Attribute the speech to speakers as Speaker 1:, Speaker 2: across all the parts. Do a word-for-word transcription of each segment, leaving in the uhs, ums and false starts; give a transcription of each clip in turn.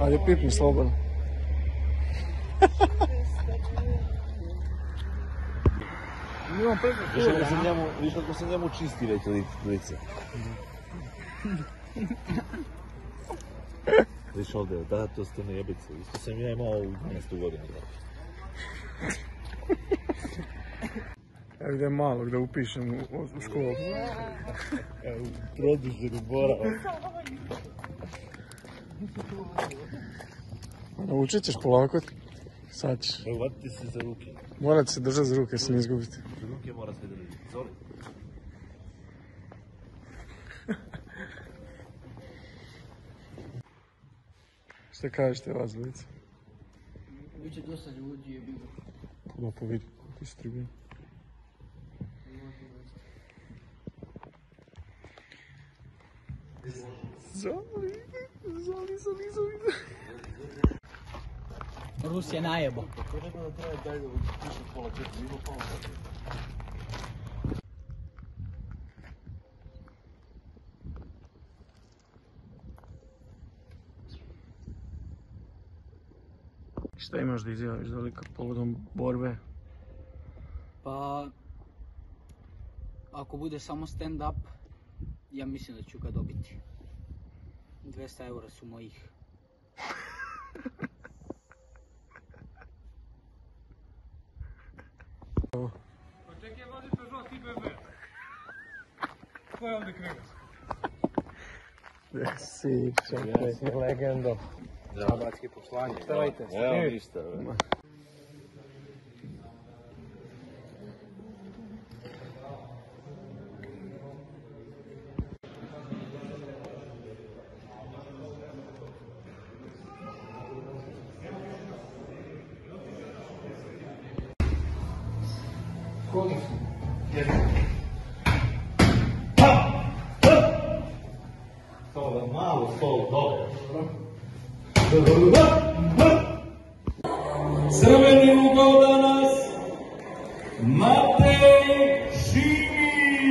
Speaker 1: Ajde, pipni slobodno.
Speaker 2: Viš kako se njemu čisti već lice. Viš ovdje, da, to ste nejebice. Isto sam ja imao u dvanaestu godinu.
Speaker 1: Evo gdje malo, gdje upišem u, u školu.
Speaker 2: Evo, produženu boravu.
Speaker 1: Naučit ćeš polako, sad ćeš.
Speaker 2: Evo, vatite se za ruke.
Speaker 1: Morate se držati za ruke, se ne izgubite.
Speaker 2: Za ruke mora se držati. Zoli.
Speaker 1: Šta kažete vas dvojica?
Speaker 3: Biće dosta ljudi je bilo.
Speaker 1: Da pa vidi, ti si tribina. Zoli, zoli, zoli, zoli.
Speaker 3: Rus je najebo.
Speaker 2: To rekao da treba daj da piše pola četiri, ima pola četiri.
Speaker 1: Šta imaš da izjaviš za lika povodom borbe?
Speaker 3: Pa, ako bude samo stand up, ja mislim da ću ga dobiti. dvesta eura su mojih.
Speaker 1: Čekaj, vodi Peugeot i B M W. Ko je ovdje kregaš? Si, čekaj, legendo.
Speaker 2: Čabatski poslanje.
Speaker 1: Stavajte,
Speaker 2: Evo ništa. Stolo, malo stolo, dobro.
Speaker 4: Crveni ugao danas, Matej Šimić.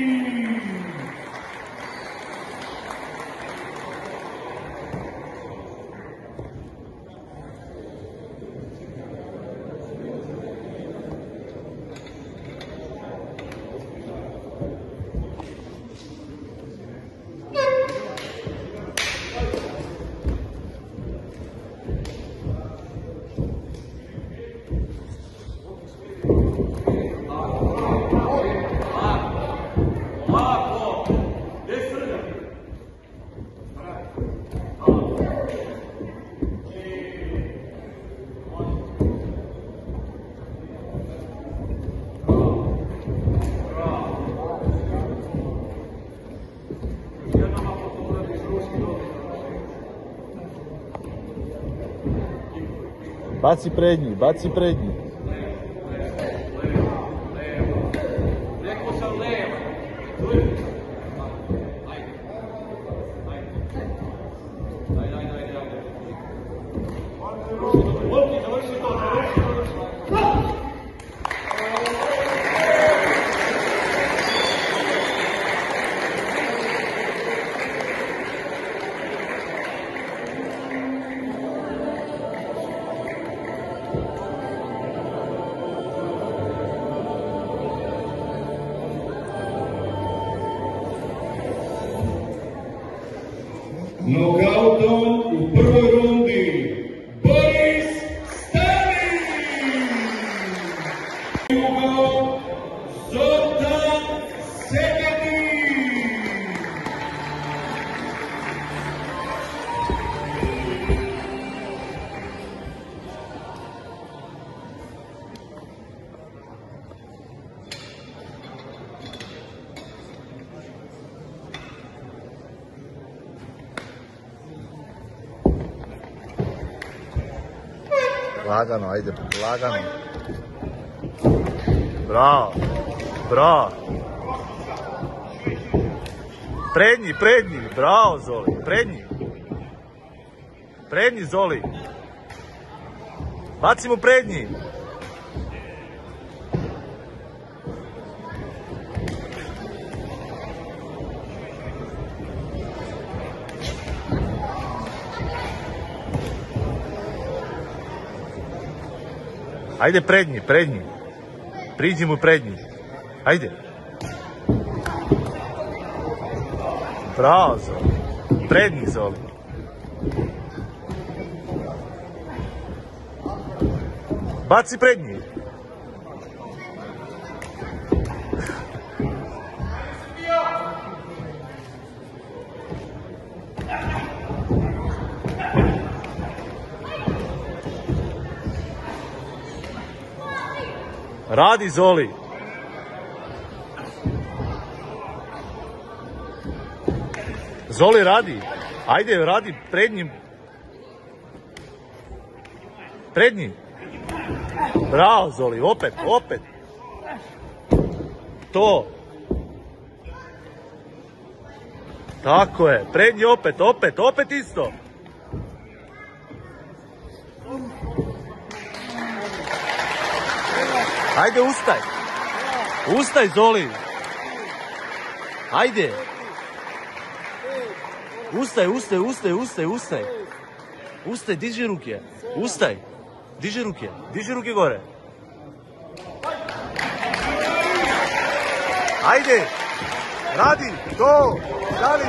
Speaker 2: Baci prednji, baci prednji.
Speaker 4: Rekao sam levo. Ajde. Ajde, ajde, ajde, ajde. Volki, završi to, završi, završi. Nokautom u prvoj rundi Boris Stanić! Ugao Zoltan Segedin!
Speaker 2: Lagano, ajde, lagano. Bravo, bravo. Prednji, prednji, bravo Zoli, prednji. Prednji Zoli. Baci mu prednji. Ajde prednji, prednji. Priđi mu prednji. Ajde. Bravo, Zoli. Prednji, Zoli. Baci prednji. Radi, Zoli. Zoli, radi. Ajde, radi prednjim. Prednji. Bravo, Zoli. Opet, opet. To. Tako je. Prednji opet, opet, opet isto. Ajde, ustaj. Ustaj, Zoli. Ajde. Ustaj, ustaj, ustaj, ustaj, ustaj. Ustaj, diži ruke. Ustaj. Diži ruke. Diži ruke gore. Ajde. Radi. To. Dali.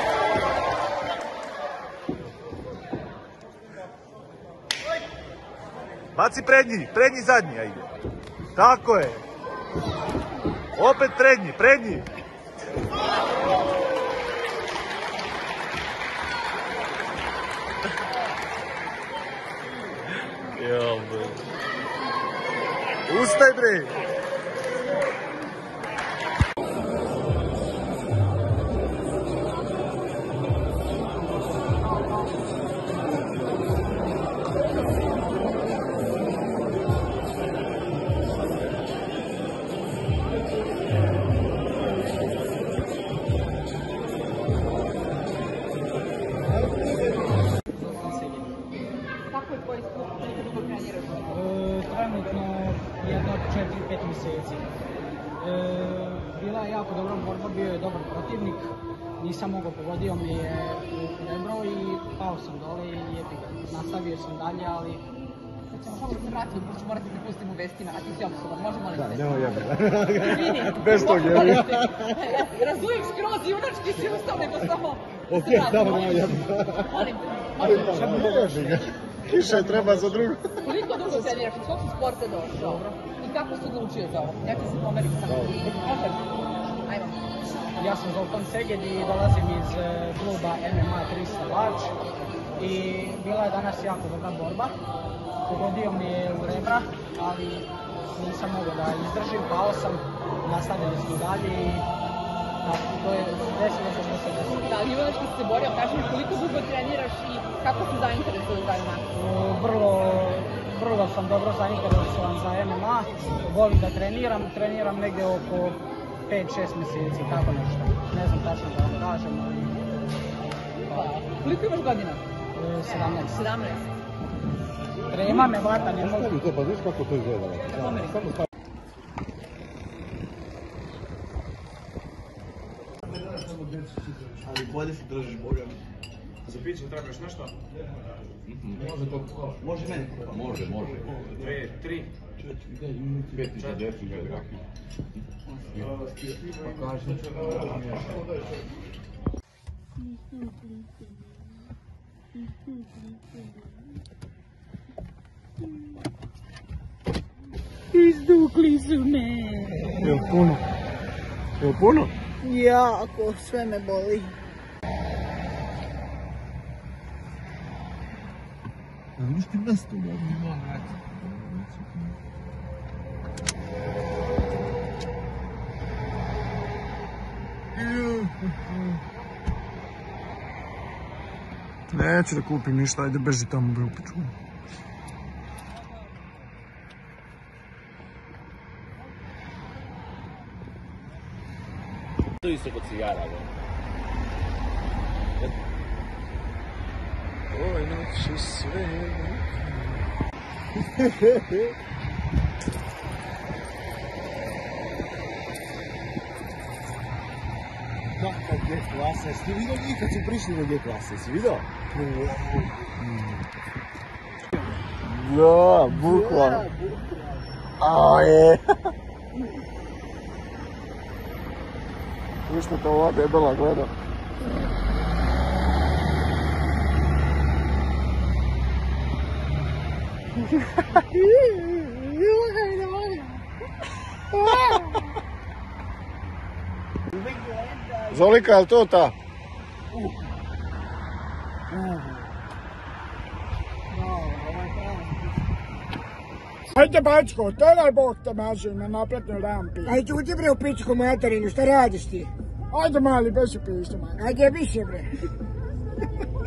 Speaker 2: Baci prednji. Prednji zadnji. Ajde. Tako je. Opet prednji, prednji. Jo, bre. Ustaj, bre.
Speaker 3: Trenutno jedno četiri pet mjeseci. Bila je jako dobra borba, bio je dobar protivnik. Nisam mogao, pogodio mi je u rebro i pao sam dole i jebi ga. Nastavio sam dalje, ali...
Speaker 5: Sad ćemo samo da se vratimo, pošto morate da pustimo vestima, a ti si obsoban, možemo li se?
Speaker 6: Da, nemoj jebe.
Speaker 5: Vidi,
Speaker 6: Bez tog jebe.
Speaker 5: Razumijem skroz, junački si ustao, nego samo...
Speaker 6: Ok, samo nemoj jebe.
Speaker 5: Molim te, molim te.
Speaker 6: Kiša treba za drugo.
Speaker 5: Koliko dugo treniraš, iz kog si sporta došao? I kako si odlučio za ovo? Ja ti se pomerim samo. Može? Ajmo.
Speaker 3: Ja sam Zoltan Seged i dolazim iz kluba M M A trista Lač. I bila je danas jako dobra borba. Pogodio mi je u rebra, ali nisam mogao da izdržim, pao sam, nastavili smo dalje i tako, to je desilo se što se desilo.
Speaker 5: Da, junački si se borio, kaži mi koliko dugo treniraš i kako si zainteresovan za M M A?
Speaker 3: Vrlo, vrlo sam dobro zainteresovan za M M A, volim da treniram, treniram negdje oko pet šest mjeseci, tako nešto. Ne znam tačno da vam kažem, ali...
Speaker 5: Koliko imaš godina?
Speaker 3: sedamnaest.
Speaker 5: sedamnaest.
Speaker 3: Trema me vata, ne mogu.
Speaker 6: To, pa znaš kako to izgleda?
Speaker 5: Pomeri.
Speaker 6: Ali bolje se držiš Boga.
Speaker 1: Za piće trebaš nešto?
Speaker 6: Može to, može meni. Može, može.
Speaker 1: Dve, tri.
Speaker 6: Pet i za desu za graki. Pa kaži.
Speaker 3: Izdukli su me.
Speaker 6: Jel puno? Jel puno?
Speaker 3: Jako, sve me boli.
Speaker 6: A vidiš ti mesto da mi ima vrati. Neću da kupim ništa, ajde beži tamo bre u pičku.
Speaker 2: To isto kod cigara, bro.
Speaker 6: Oj, noći sve. Kakva G klasa, jesi ti vidio mi kad su prišli do G klase, jesi vidio? Da, bukvalno. Aje. Ništa to ova debela gleda. Zolika, je li to ta?
Speaker 7: Ajde bačko, tevaj Bog te maži na naplatnoj rampi. Ajde ćuti bre u pičku materinu, šta radiš ti? Ajde mali, beži pišta mali. Ajde više bre.